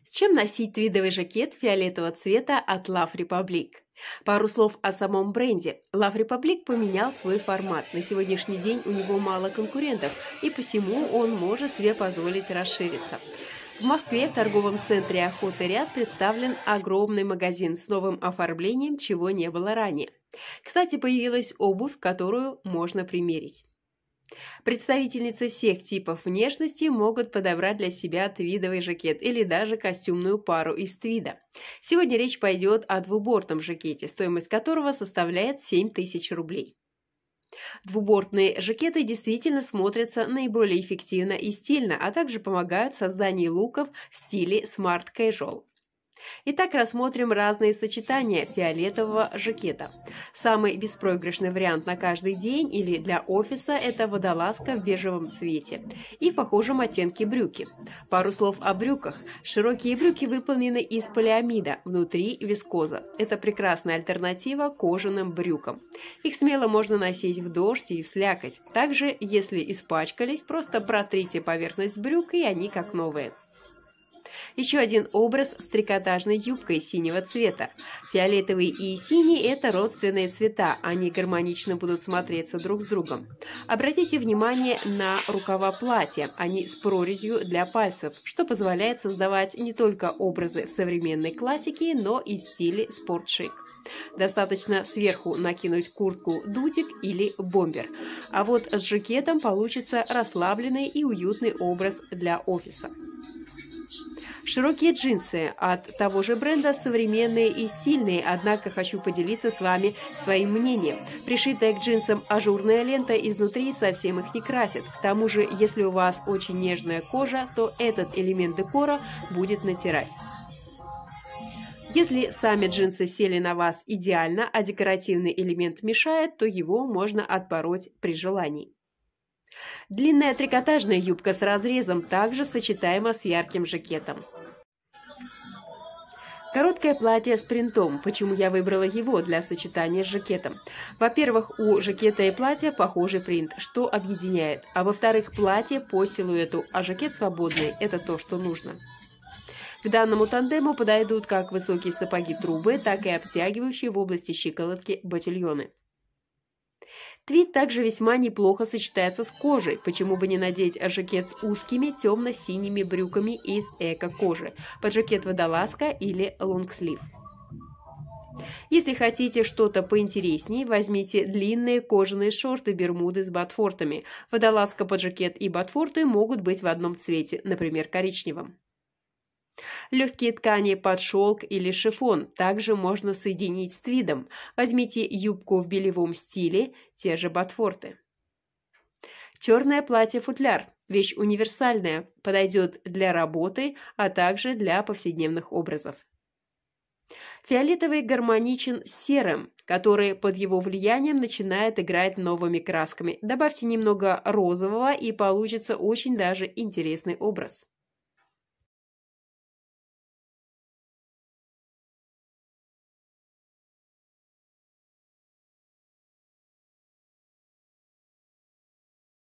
С чем носить твидовый жакет фиолетового цвета от Love Republic? Пару слов о самом бренде. Love Republic поменял свой формат. На сегодняшний день у него мало конкурентов, и посему он может себе позволить расшириться. В Москве в торговом центре «Охотный ряд» представлен огромный магазин с новым оформлением, чего не было ранее. Кстати, появилась обувь, которую можно примерить. Представительницы всех типов внешности могут подобрать для себя твидовый жакет или даже костюмную пару из твида. Сегодня речь пойдет о двубортном жакете, стоимость которого составляет 7000 рублей. Двубортные жакеты действительно смотрятся наиболее эффективно и стильно, а также помогают в создании луков в стиле Smart Casual. Итак, рассмотрим разные сочетания фиолетового жакета. Самый беспроигрышный вариант на каждый день или для офиса – это водолазка в бежевом цвете и в похожем оттенке брюки. Пару слов о брюках. Широкие брюки выполнены из полиамида, внутри вискоза. Это прекрасная альтернатива кожаным брюкам. Их смело можно носить в дождь и в слякоть. Также, если испачкались, просто протрите поверхность брюк, и они как новые. Еще один образ с трикотажной юбкой синего цвета. Фиолетовый и синий – это родственные цвета, они гармонично будут смотреться друг с другом. Обратите внимание на рукава платья, они с прорезью для пальцев, что позволяет создавать не только образы в современной классике, но и в стиле спортшик. Достаточно сверху накинуть куртку-дутик или бомбер, а вот с жакетом получится расслабленный и уютный образ для офиса. Широкие джинсы от того же бренда современные и стильные, однако хочу поделиться с вами своим мнением. Пришитая к джинсам ажурная лента изнутри совсем их не красит. К тому же, если у вас очень нежная кожа, то этот элемент декора будет натирать. Если сами джинсы сели на вас идеально, а декоративный элемент мешает, то его можно отпороть при желании. Длинная трикотажная юбка с разрезом также сочетаема с ярким жакетом. Короткое платье с принтом. Почему я выбрала его для сочетания с жакетом? Во-первых, у жакета и платья похожий принт, что объединяет. А во-вторых, платье по силуэту, а жакет свободный – это то, что нужно. К данному тандему подойдут как высокие сапоги-трубы, так и обтягивающие в области щиколотки ботильоны. Твид также весьма неплохо сочетается с кожей, почему бы не надеть жакет с узкими темно-синими брюками из эко-кожи, под жакет водолазка или лонгслив. Если хотите что-то поинтереснее, возьмите длинные кожаные шорты-бермуды с ботфортами. Водолазка под жакет и ботфорты могут быть в одном цвете, например, коричневом. Легкие ткани под шелк или шифон также можно соединить с твидом. Возьмите юбку в белевом стиле, те же ботфорты. Черное платье-футляр. Вещь универсальная, подойдет для работы, а также для повседневных образов. Фиолетовый гармоничен с серым, который под его влиянием начинает играть новыми красками. Добавьте немного розового, и получится очень даже интересный образ.